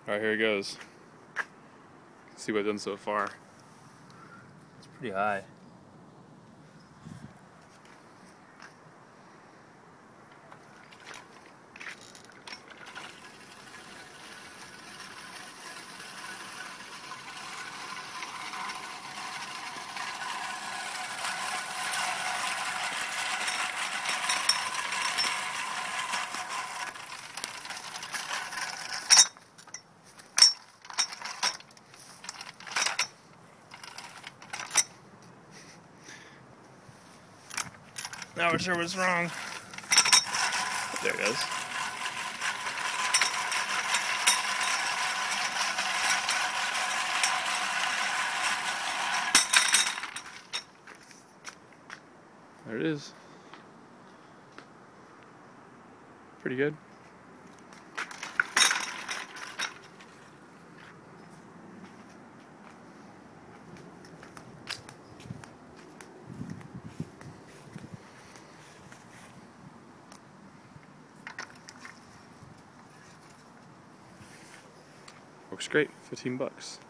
Alright, here it goes. See what I've done so far. It's pretty high. Not really sure what's wrong. There it goes. There it is. Pretty good. Works great, $15.